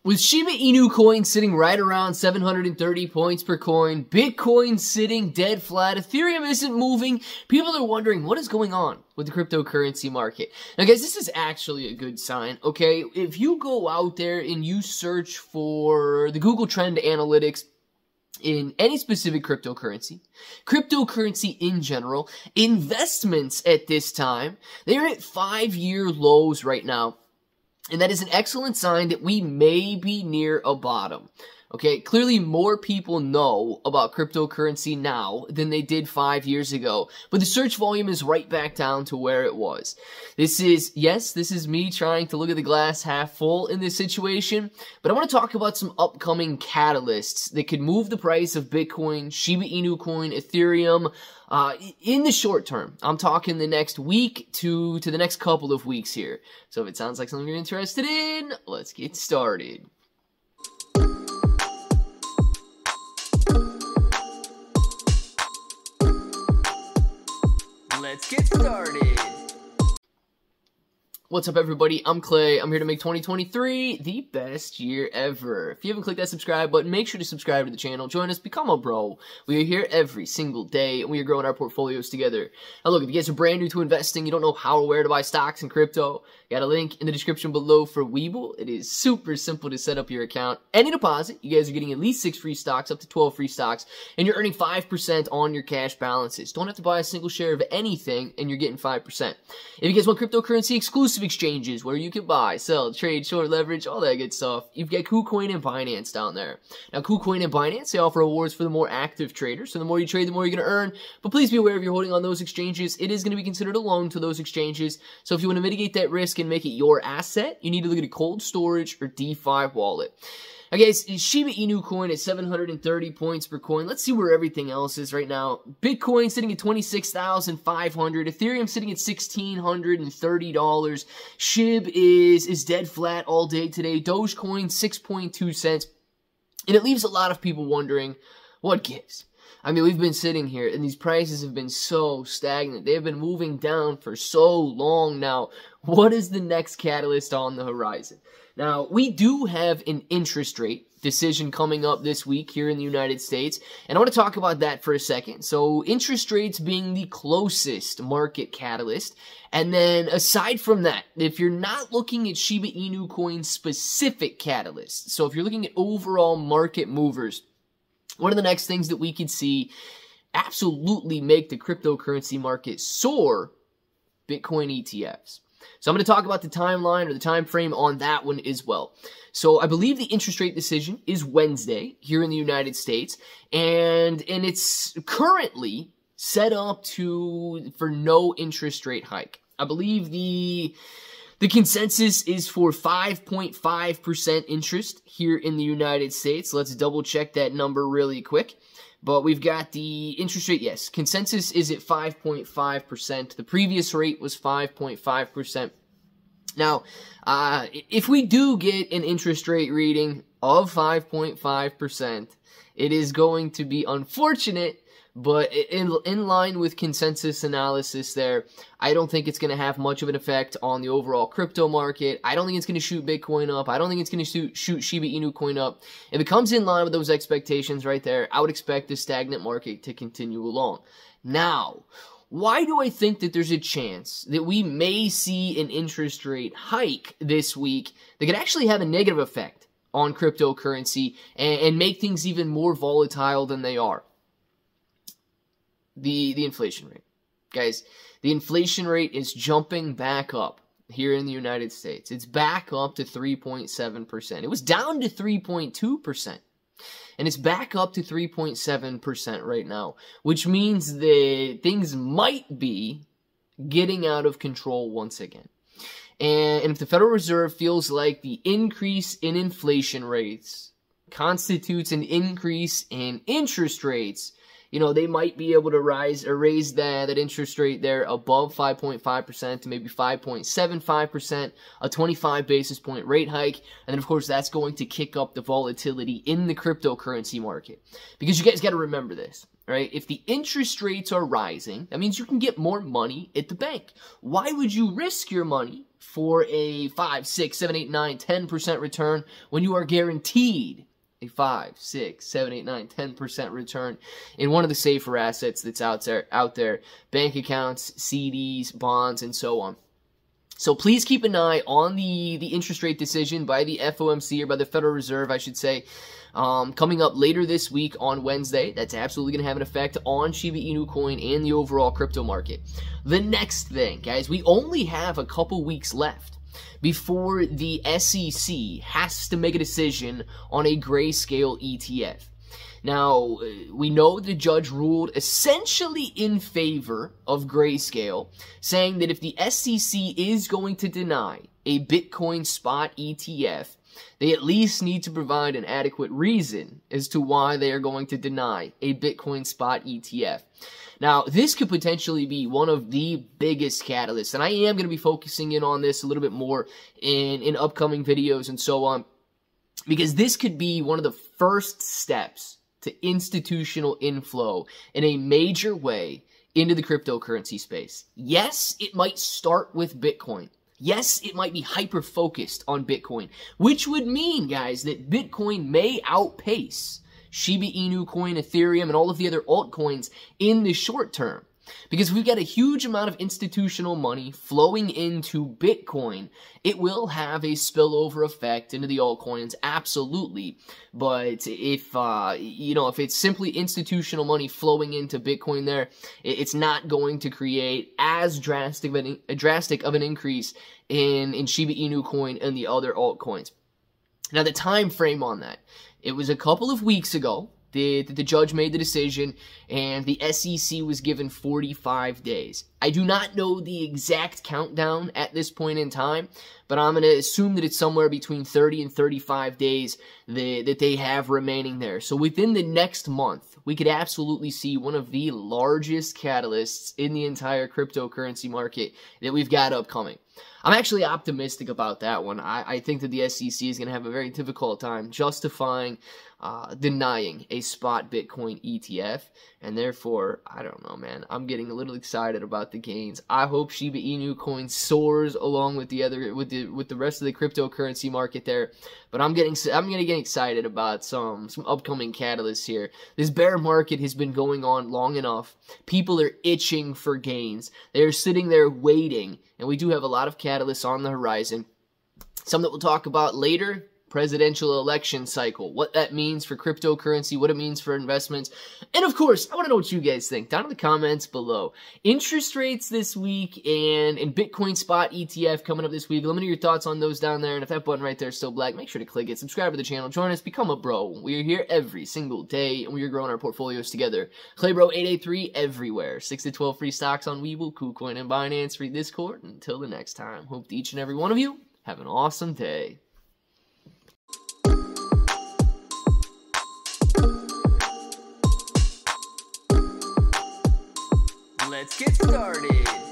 With Shiba Inu coin sitting right around 730 points per coin, Bitcoin sitting dead flat, Ethereum isn't moving, people are wondering what is going on with the cryptocurrency market. Now guys, this is actually a good sign, okay? If you go out there and you search for the Google Trend Analytics in any specific cryptocurrency in general, investments at this time, they're at 5-year lows right now. And that is an excellent sign that we may be near a bottom. Okay, clearly more people know about cryptocurrency now than they did 5 years ago. But the search volume is right back down to where it was. This is me trying to look at the glass half full in this situation. But I want to talk about some upcoming catalysts that could move the price of Bitcoin, Shiba Inu coin, Ethereum, in the short term. I'm talking the next week to the next couple of weeks here. So if it sounds like something you're interested in, let's get started. Let's get started. What's up, everybody? I'm Clay. I'm here to make 2023 the best year ever. If you haven't clicked that subscribe button, make sure to subscribe to the channel. Join us, become a bro. We are here every single day, and we are growing our portfolios together. Now, look, if you guys are brand new to investing, you don't know how or where to buy stocks and crypto, got a link in the description below for Webull. It is super simple to set up your account. Any deposit, you guys are getting at least 6 free stocks, up to 12 free stocks, and you're earning 5% on your cash balances. Don't have to buy a single share of anything, and you're getting 5%. If you guys want cryptocurrency exclusive exchanges where you can buy, sell, trade, short, leverage, all that good stuff, you've got KuCoin and Binance down there. Now, KuCoin and Binance, they offer rewards for the more active traders, so the more you trade, the more you're going to earn. But please be aware, if you're holding on those exchanges, it is going to be considered a loan to those exchanges. So if you want to mitigate that risk and make it your asset, you need to look at a cold storage or DeFi wallet. Now guys, Shiba Inu coin at 730 points per coin. Let's see where everything else is right now. Bitcoin sitting at $26,500. Ethereum sitting at $1,630. SHIB is dead flat all day today. Dogecoin 6.2 cents. And it leaves a lot of people wondering, what gives? I mean, we've been sitting here, and these prices have been so stagnant. They have been moving down for so long now. What is the next catalyst on the horizon? Now, we do have an interest rate decision coming up this week here in the United States, and I want to talk about that for a second. So, interest rates being the closest market catalyst, and then aside from that, if you're not looking at Shiba Inu coin specific catalysts, so if you're looking at overall market movers, one of the next things that we could see absolutely make the cryptocurrency market soar, Bitcoin ETFs. So I'm going to talk about the timeline or the time frame on that one as well. So I believe the interest rate decision is Wednesday here in the United States, and it's currently set up for no interest rate hike. I believe the consensus is for 5.5% interest here in the United States. Let's double check that number really quick. But we've got the interest rate, yes, consensus is at 5.5%. The previous rate was 5.5%. Now, if we do get an interest rate reading of 5.5%, it is going to be unfortunate, but in line with consensus analysis there, I don't think it's going to have much of an effect on the overall crypto market. I don't think it's going to shoot Bitcoin up. I don't think it's going to shoot Shiba Inu coin up. If it comes in line with those expectations right there, I would expect the stagnant market to continue along. Now, why do I think that there's a chance that we may see an interest rate hike this week that could actually have a negative effect on cryptocurrency and make things even more volatile than they are? The inflation rate. Guys, the inflation rate is jumping back up here in the United States. It's back up to 3.7%. It was down to 3.2%. And it's back up to 3.7% right now, which means that things might be getting out of control once again. And if the Federal Reserve feels like the increase in inflation rates constitutes an increase in interest rates, they might be able to raise that interest rate there above 5.5% to maybe 5.75%, a 25 basis point rate hike. And then, of course, that's going to kick up the volatility in the cryptocurrency market. Because you guys got to remember this, right? If the interest rates are rising, that means you can get more money at the bank. Why would you risk your money for a 5, 6, 7, 8, 9, 10% return when you are guaranteed a 5, 6, 7, 8, 9, 10% return in one of the safer assets that's out there, bank accounts, CDs, bonds, and so on. So please keep an eye on the interest rate decision by the FOMC, or by the Federal Reserve, I should say, coming up later this week on Wednesday. That's absolutely going to have an effect on Shiba Inu coin and the overall crypto market. The next thing, guys, we only have a couple weeks left before the SEC has to make a decision on a Grayscale ETF. Now, we know the judge ruled essentially in favor of Grayscale, saying that if the SEC is going to deny a Bitcoin spot ETF, they at least need to provide an adequate reason as to why they are going to deny a Bitcoin spot ETF. Now, this could potentially be one of the biggest catalysts, and I am going to be focusing in on this a little bit more in upcoming videos and so on, because this could be one of the first steps to institutional inflow in a major way into the cryptocurrency space. Yes, it might start with Bitcoin. Yes, it might be hyper-focused on Bitcoin, which would mean, guys, that Bitcoin may outpace Shiba Inu coin, Ethereum, and all of the other altcoins in the short term. Because we've got a huge amount of institutional money flowing into Bitcoin, it will have a spillover effect into the altcoins, absolutely. But if, if it's simply institutional money flowing into Bitcoin there, it's not going to create as drastic of an increase in Shiba Inu coin and the other altcoins. Now, the time frame on that, it was a couple of weeks ago the judge made the decision, and the SEC was given 45 days. I do not know the exact countdown at this point in time, but I'm going to assume that it's somewhere between 30 and 35 days that they have remaining there. So within the next month, we could absolutely see one of the largest catalysts in the entire cryptocurrency market that we've got upcoming. I'm actually optimistic about that one. I think that the SEC is going to have a very difficult time justifying denying a spot Bitcoin ETF, and therefore, I don't know, man. I'm getting a little excited about the gains. I hope Shiba Inu coin soars along with the rest of the cryptocurrency market there. But I'm gonna get excited about some upcoming catalysts here. This bear market has been going on long enough. People are itching for gains. They're sitting there waiting, and we do have a lot of catalysts on the horizon. Some that we'll talk about later. Presidential election cycle, what that means for cryptocurrency, what it means for investments, and of course, I want to know what you guys think down in the comments below. Interest rates this week and Bitcoin spot ETF coming up this week. Let me know your thoughts on those down there, and if that button right there is still black, make sure to click it, subscribe to the channel, join us, become a bro. We are here every single day, and we are growing our portfolios together. Claybro883 everywhere. 6 to 12 free stocks on Webull, KuCoin, and Binance, free Discord. Until the next time, hope that each and every one of you have an awesome day. Let's get started.